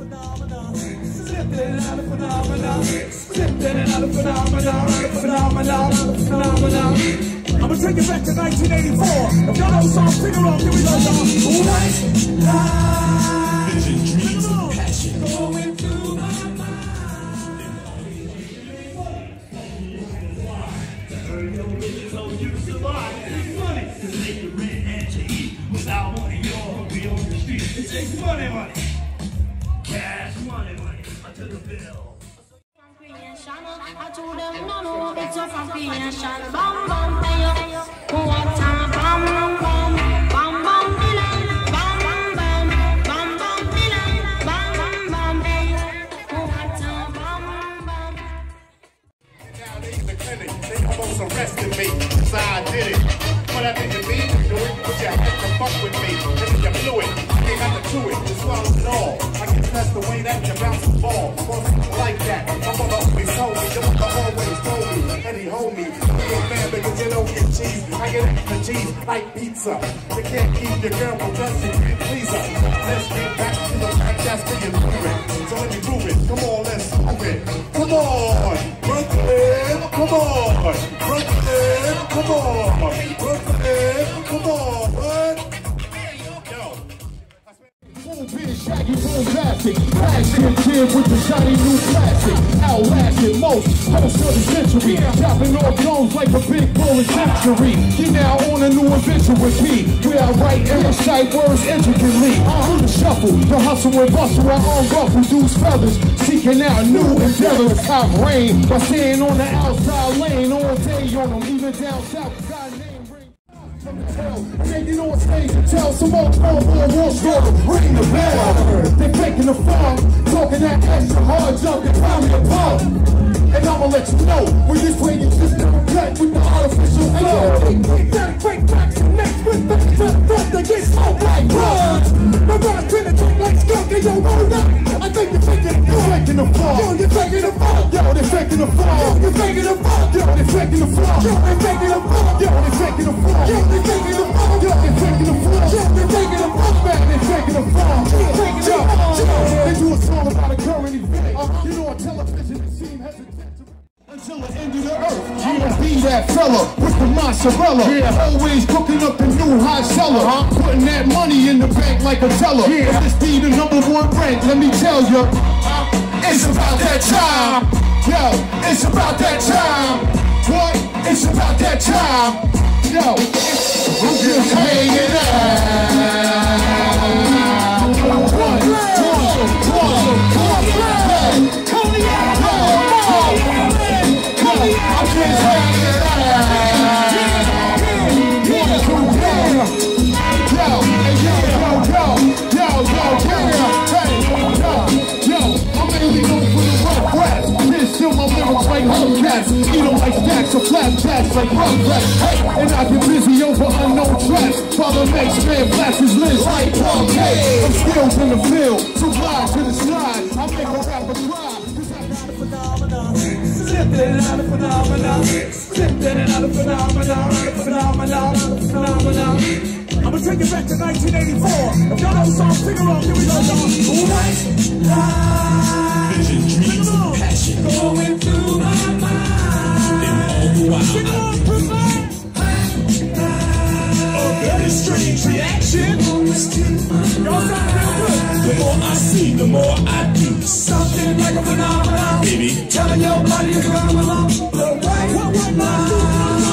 I'm gonna take it back to 1984. If y'all know song, sing along. Here we go, y'all. Lights, vision, dreams, and passion going through my mind. You survive. It's money to make the rent and to eat. Without money, you'll be on the street. It takes money, cash money, until the bill. I told them no, it's a combination. Bam bam, hey yo, what time? Bam bam, bam bam, bam bam, bam bam, bam bam, hey yo, what time? Bam bam. Now they in the clinic, they almost arrested me, so I did it. But I didn't mean to do it, but you had to fuck with me. And you blew it, I ain't got to do it, just swallow it all. I can test the way that you bounce the ball. I wasn't like that, my mother always told me, your mother always told me, and he hold me. You're a man because you don't get cheese, I get extra cheese like pizza. You can't keep your girl from dancing, please her. Let's get back to the fact that's being proven. So let me prove it, come on, let's move it. Come on, Brooklyn, come on, Brooklyn, come on, Brooklyn, come on, what? Boom, being shaggy, boom, plastic. Flagship kid with the shiny new plastic. Outlasted most, host of the century. Chopping off drones like a big bullet century. You're now on a new adventure with me. Where I write and recite words intricately. Through the shuffle, the hustle and bustle, I unruffle dudes feathers. Seeking out new endeavors. Top rain by staying on the outside lane all day on them. Even down south, got a name. Taking on stage to tell some more war story. Ring the bell. They faking the funk, talking that extra hard junk and pound your pump. And I'ma let you know when this way you just never cut with the artificial flow. That break back to next with the front that get smoked like blood. My rhymes penetrate like skunk and yo, roll up. I think you're faking the funk. Yo, you're faking the funk. Yo, they're faking the funk. Yo, you're faking the funk. Yo, they're faking the funk. Yo, they're faking the funk. Yo, they're faking the funk. Yo, they're faking the funk. Yo, they're faking the funk. Yo, they're faking the funk. Back, they're faking the funk. They do a song about a current event. You know, on television it seems hesitant. Until the end of the earth, I'ma be that fella with the mozzarella. Yeah, always cooking up the new high seller. Putting that money in the bank like a teller. Yeah, this be the #1 rank. Let me tell you, it's about that time. Yo, it's about that time. What? It's about that time. Yo, I'm just hanging out. You don't like stacks or flapjacks like Rugrats. Hey, and I get busy over unknown tracks. Father makes man flash his list like Pompeii. I'm skills in the field, so glide to the side. I make a rapper cry. Slipping out of phenomenon. Slipping out of phenomenon. I'm gonna take it back to 1984. If y'all know song, sing along. Here we go, y'all. Lights, vision, dreams, and passion going through my mind. Sing along, a very strange reaction. Y'all sound real good. The more I see, the more I do. Something like a phenomenon. Baby, telling your body to come along. Blow away. What not do?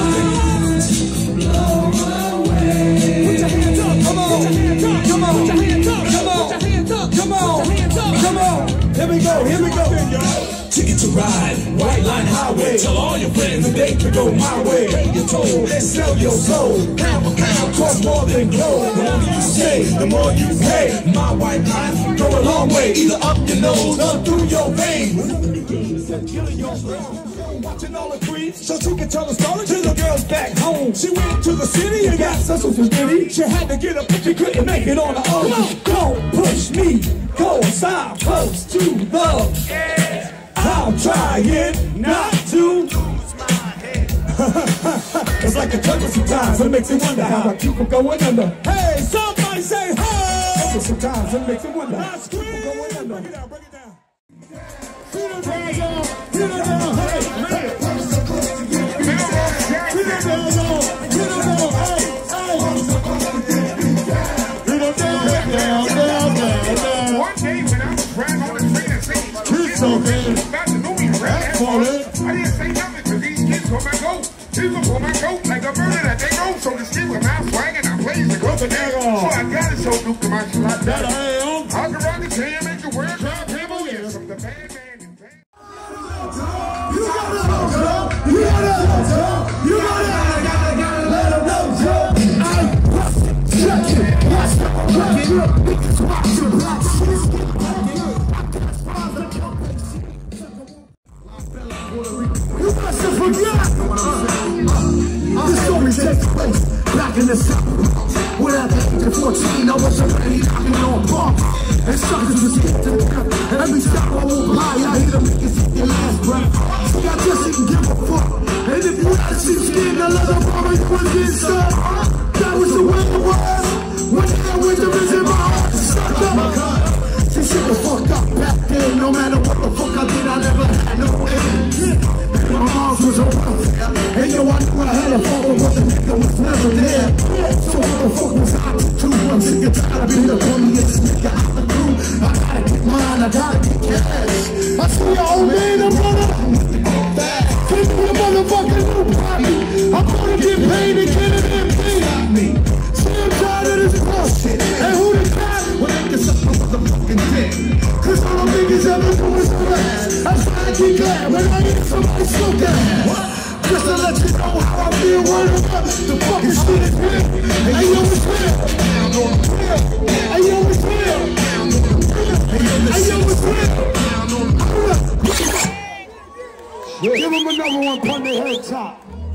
Blow away. Put your hands up, come on. Put your hands up, come on. Put your hands up, come on. Put your hands up, come on. Put your hands up, come on. Here we go, here we go. Ticket to ride, white line highway. Tell all your friends that they can go my way. Pay your toll, let's sell your soul. Pound for pound, cost more than gold. The more you say, the more you pay. My white line go a long way, either up your nose or through your veins. Killing your brain, watching all the creeps, so she can tell the story to the girls back home. She went to the city and got social security. She had to get up, but she couldn't make it on her own. Don't push me, cause I'm close to love. Yeah. I'm trying not to lose my head. It's like a jungle sometimes, but it makes me wonder how I keep from going under. Hey, somebody say, hey! So sometimes it makes me wonder. People going under. Break it down, break it down. Feel the down, y'all. Feel the down, hey, hey. Feel the down, y'all. Feel the down, hey, hey. Feel the down. One day when I was riding on the train and saying, It's okay. That's for it. I didn't say nothing because these kids for my goat. These are for my goat like a bird that they go. So the street with my swag and I blaze the go. So I got it so Duke to my shot. That I am. I can rock the jam, make the world drop him. Oh yeah, from the bad man and bad. You gotta know, Joe. You gotta know, Joe. You gotta let him know, Joe. I bust it, check it, watch it, check it. Niggas watch your black shit. You must have forgot. This story takes place back in the South. When at the age of 14, I was already knocking on bump. And suckers was hit to the death. And every stop I walk by, I hear them niggas hit their last breath. See, I just didn't give a fuck. And if you had seen skin, I let them bomb you was inside. That was the way it was. When that winter is in my heart, stuck up. This shit was fucked up back then. No matter what the fuck I did, I never had no end. My mom was on welfare. And yo, I knew I had a father, but the nigga was never there. So what the fuck was I to do? I'm sick and tired of being the funniest nigga out the crew. I gotta get mine, I gotta get cash. I see your old man, I'm gonna take me a motherfucking new poppy. I'm gonna get paid and get it in me. See, I'm tired of this bullshit. And who the guy? Well, they can suck my motherfucking dick. Cause all the niggas ever do is harass. I'm trying to get glad when I hear somebody slow down. Just to let you know how I feel, word up. The fucking shit is real. Hey, yo, it's real. Hey, yo, it's real. Hey, yo, it's real. Give him another one, pun their head top.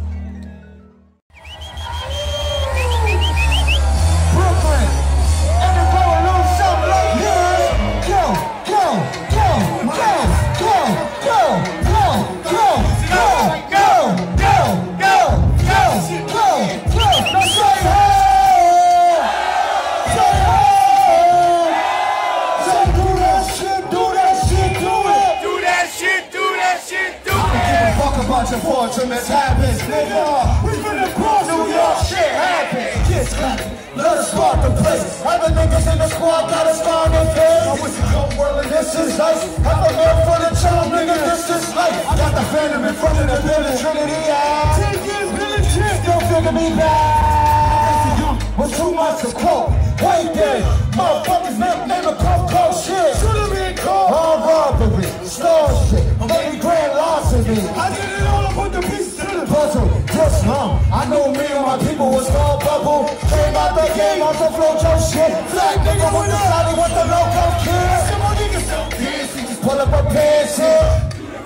Brooklyn, everybody knows something like this. Go, go, go, go, go, go, go, go, go, go, go, go, go, go, go. Now say hey, say hey, say do that shit, do that shit, do it. Do that shit, do that shit, do I don't give a fuck about your fortunate habits, nigga. We finna cross New York, shit happens. Kiss clapping, let us start the place. Have the niggas in the squad, gotta start the place. I wish you don't whirl and this is life. Have a man for the charm, nigga, this is life. I got the phantom in front of the building, Trinity, yeah. 10 years, Billy Trick, don't figure me back. Was too much to quote. Wait there, motherfuckers name a cold shit. Should've been called all robbery, store shit, maybe grand larceny. I did it all, I put the pieces to the puzzle. Just now, I know me and my people was called bubble. Came out the game on the flojo shit. Flat nigga with the solid with the loco kid. Some more niggas don't dance, he just pull up a pants here.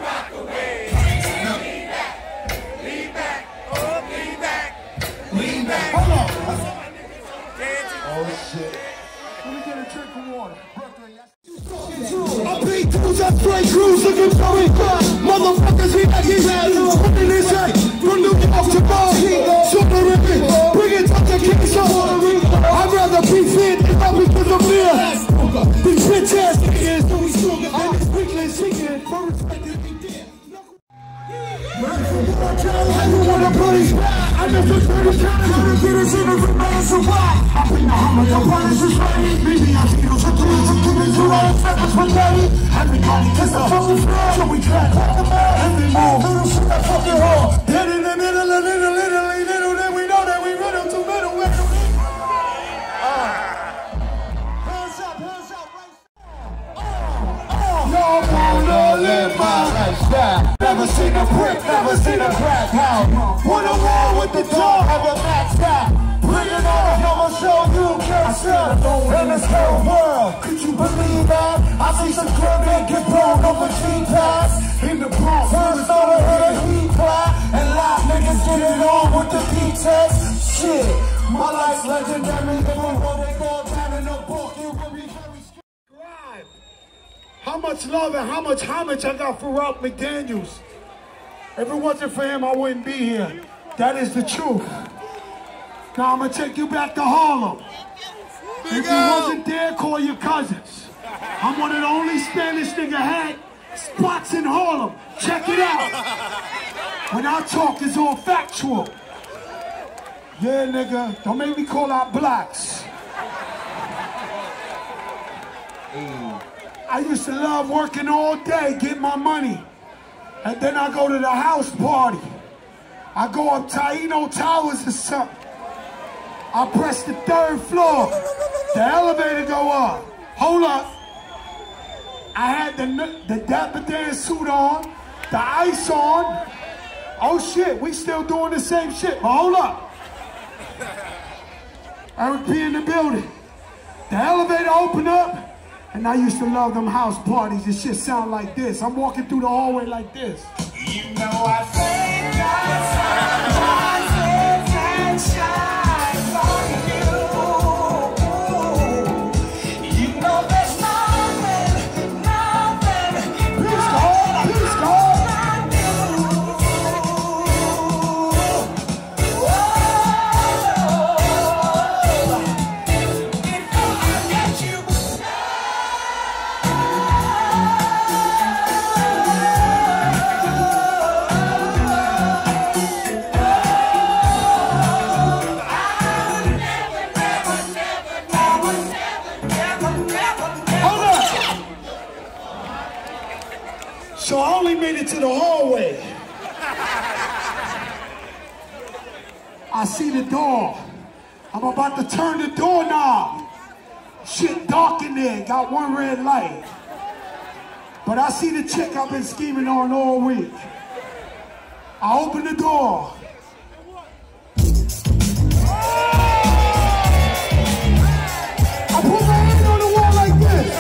I beat dudes at straight crews looking for me. Motherfuckers, he had in his head. From New York to Boston, Super Ricky, bring it up to Kingston. I'd rather be fit than not because of fear. These bitch ass niggas, so we stronger than this weakling seeking for respected we did. Everyone a police back. I just took 30 times to get us in the remain survive. I bring the hammer, the police is ready. Maybe I feel so close to giving to all the seconds for daddy. Everybody kiss the fucking floor, so we track like a man. Every move, little shit that fucking hard. Dead in the middle, a little, then we know that we run up to middle. Hands up, right. Y'all wanna live my lifestyle. Never seen a brick, never seen a crack house. Won a war with the dog, have a max out. Bring it on, I'ma show you yourself in this whole world. Could you believe that? I see some club men get blown over G-Pass. In the Bronx, first on the hood, he clap. And live niggas get it on with the P-Tex. Shit, my life's legendary. Everywhere they go down in the book, it will be very scary. How much love and how much homage I got for Ralph McDaniels. If it wasn't for him, I wouldn't be here. That is the truth. Now I'm gonna take you back to Harlem. If you wasn't there, call your cousins. I'm one of the only Spanish nigga had spots in Harlem. Check it out. When I talk, it's all factual. Yeah, nigga, don't make me call out blacks. I used to love working all day, get my money. And then I go to the house party. I go up Taino Towers or something. I press the 3rd floor. The elevator go up. Hold up. I had the Dapper Dan suit on, the ice on. Oh shit, we still doing the same shit, but hold up. Eric P in the building. The elevator opened up, and I used to love them house parties. This shit sound like this. I'm walking through the hallway like this. You know I think rises and shines on you. You know there's nothing Please go. So I only made it to the hallway. I see the door. I'm about to turn the doorknob. Shit dark in there, got one red light. But I see the chick I've been scheming on all week. I open the door. I put my hand on the wall like this.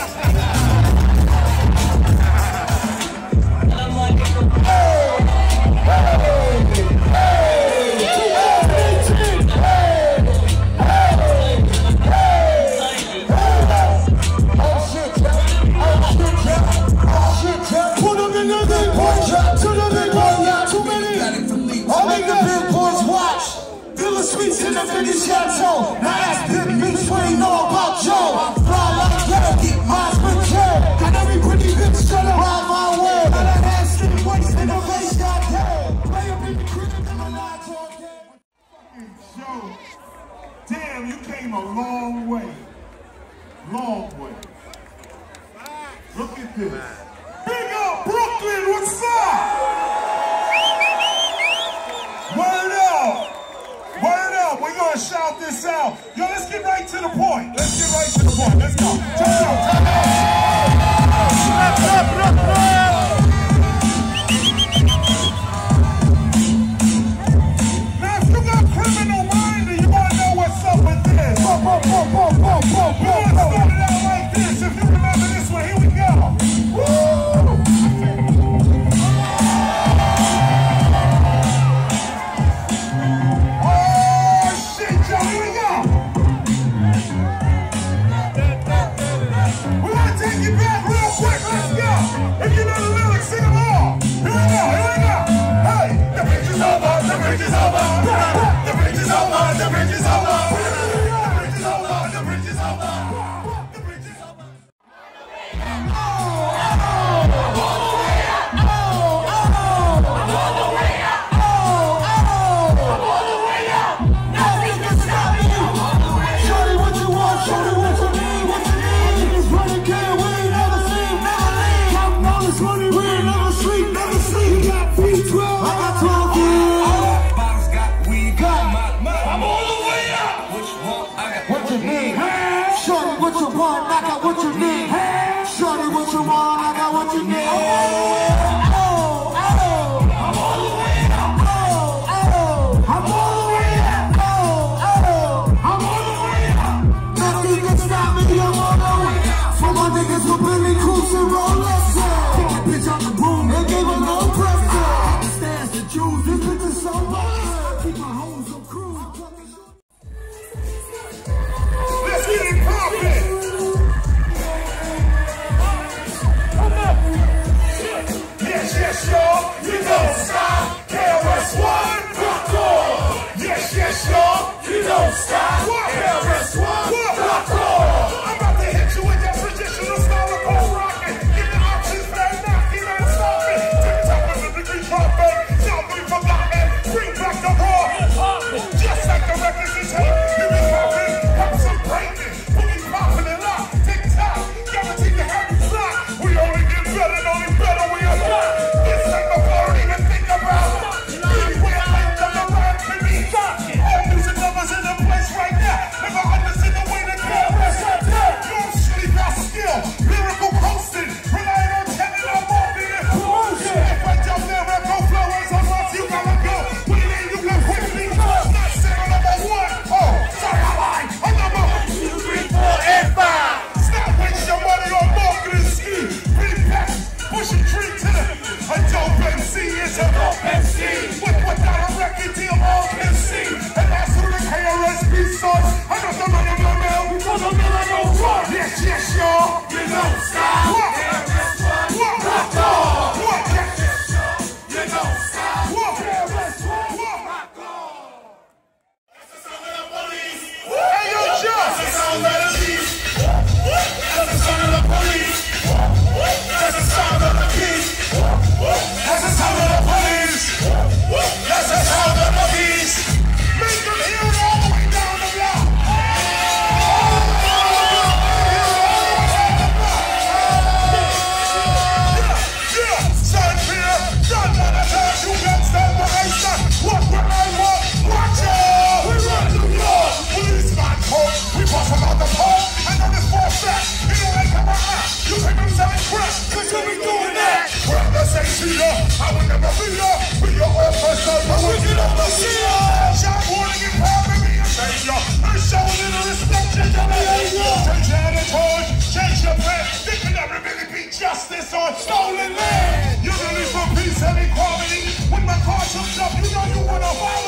Sweets in the biggest chateau. Now that's big bitch, what they know about Joe. Fly like that, get mine with Joe. Got every pretty bitch shut up on my way. Got a hand stick, waist in the face, goddamn. Play up in the crib, and my lights all dead. Joe, damn, you came a long way. Long way. Look at this. Big up Brooklyn, what's up? Word up. Word up, we're gonna shout this out. Yo, let's get right to the point. Let's get right to the point. Let's go. Turn up. Now, if you got criminal mind, then you wanna know what's up with this. We're gonna start it out like this. If you remember this one, here we go. Woo! If you know the lyrics, sing along. Here we go, here we go. Hey, the bridge is over, the bridge is over. The bridge is over, the bridge is over. The bridge is over, the bridge is over. The bridge is over. Nothing can stop you. Show me what you want, show me what you need, what you need. It's running good, we ain't never Take them selling crap, cause you be doing that. Well, I say to ya, I will never be ya. Be your officer, I will get up the seal. Shot warning and power me and savior. I'm showing you the respect to your behavior. Change your attitude, change your plan. Think that really be justice on stolen land. You really for peace and equality. When my car comes up, you know you wanna fight.